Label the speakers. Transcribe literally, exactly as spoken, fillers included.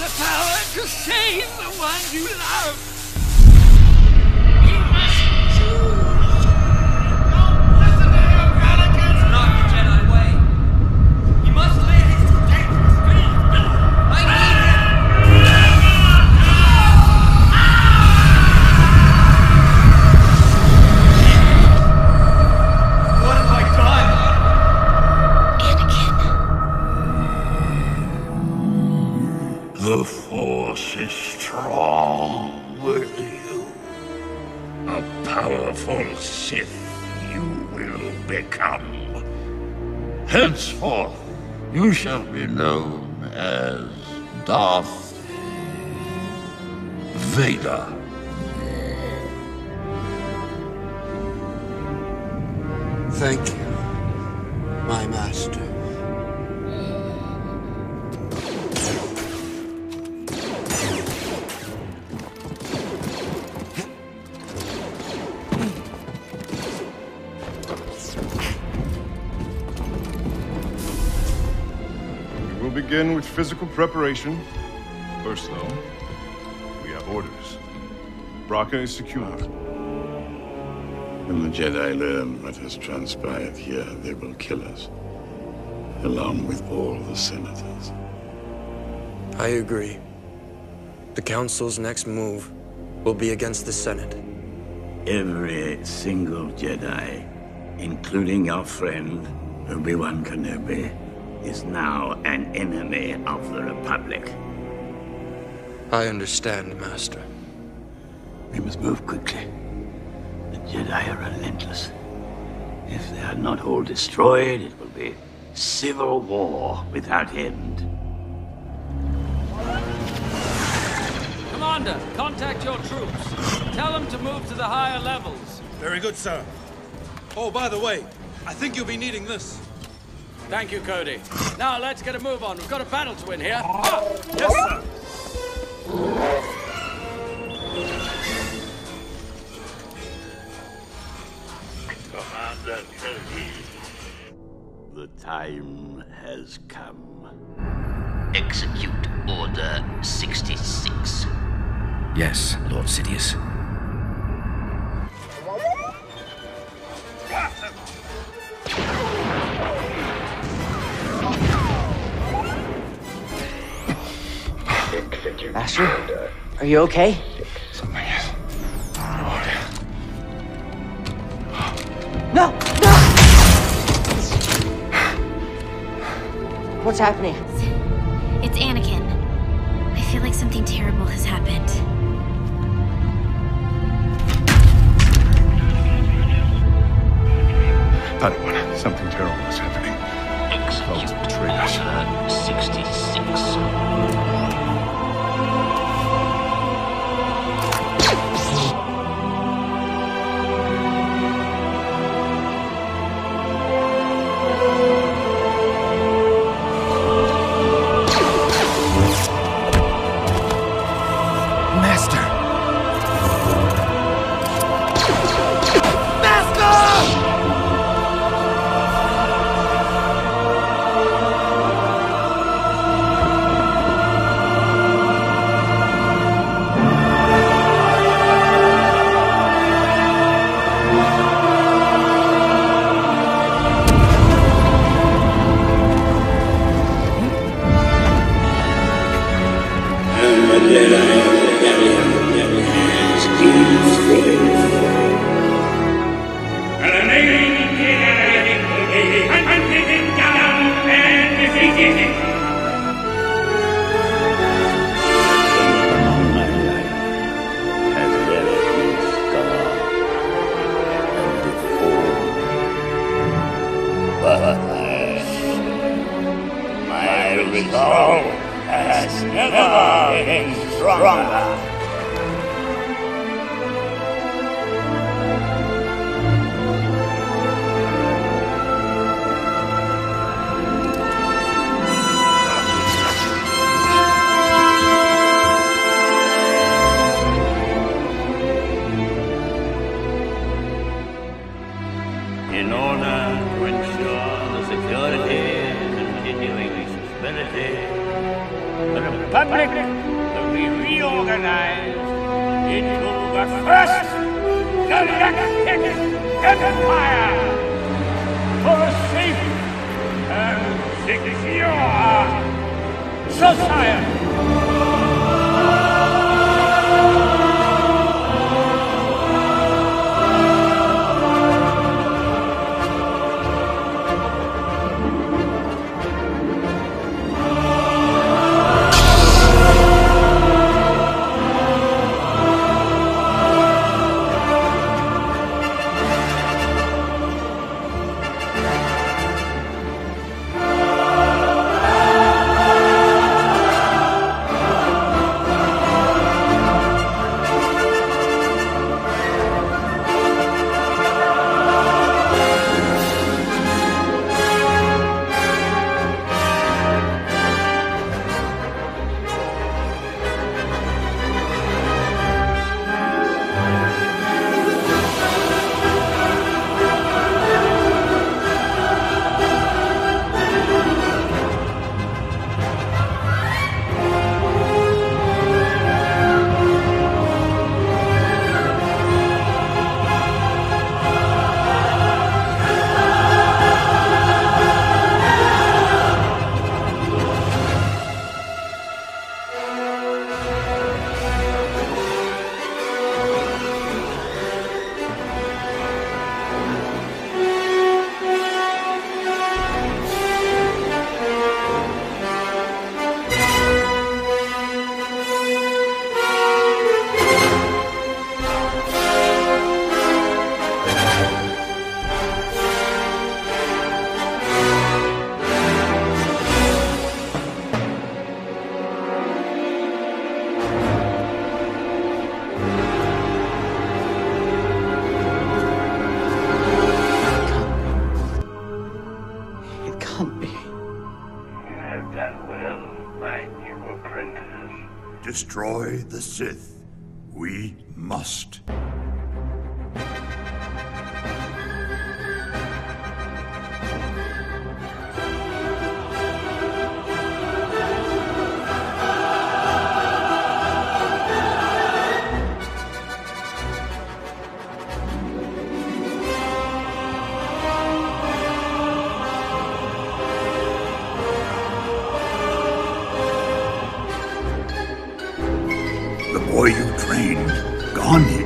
Speaker 1: the power to save the ones you love.
Speaker 2: The Force is strong with you. A powerful Sith you will become. Henceforth, you shall be known as Darth Vader.
Speaker 3: Thank you, my master.
Speaker 4: We'll begin with physical preparation. First, though, we have orders. Braca is secured.
Speaker 2: When the Jedi learn what has transpired here, they will kill us, along with all the senators.
Speaker 3: I agree. The Council's next move will be against the Senate.
Speaker 2: Every single Jedi, including your friend, Obi-Wan Kenobi, is now an enemy of the Republic.
Speaker 3: I understand, Master.
Speaker 2: We must move quickly. The Jedi are relentless. If they are not all destroyed, it will be civil war without end.
Speaker 1: Commander, contact your troops. Tell them to move to the higher levels.
Speaker 5: Very good, sir. Oh, by the way, I think you'll be needing this.
Speaker 1: Thank you, Cody. Now let's get a move on. We've got a battle to win here. Ah!
Speaker 5: Yes, sir.
Speaker 2: Commander Cody, the time has come.
Speaker 6: Execute Order sixty-six.
Speaker 7: Yes, Lord Sidious.
Speaker 8: Master, are you okay?
Speaker 4: Something is odd.
Speaker 8: No! No! What's happening?
Speaker 9: It's Anakin. I feel like something terrible has happened.
Speaker 4: Padawan, something terrible is happening.
Speaker 6: Execute
Speaker 4: betrayed us.
Speaker 6: Order sixty-six.
Speaker 2: resolve has never been stronger. In order to ensure the security and continuing stability, the Republic will be reorganized into the first galactic empire for a safe and secure society.
Speaker 10: Destroy the Sith. We must. The boy you trained, gone here.